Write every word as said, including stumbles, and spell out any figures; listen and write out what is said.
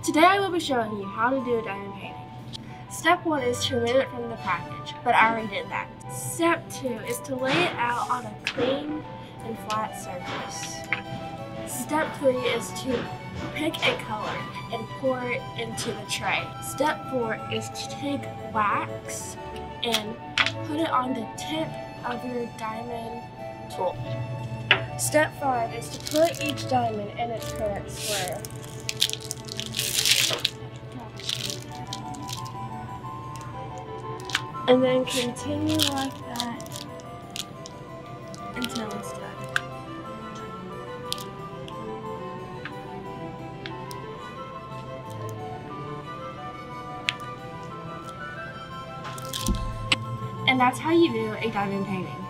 Today I will be showing you how to do a diamond painting. Step one is to remove it from the package, but I already did that. Step two is to lay it out on a clean and flat surface. Step three is to pick a color and pour it into the tray. Step four is to take wax and put it on the tip of your diamond tool. Step five is to put each diamond in its correct square. And then continue like that until it's done. And that's how you do a diamond painting.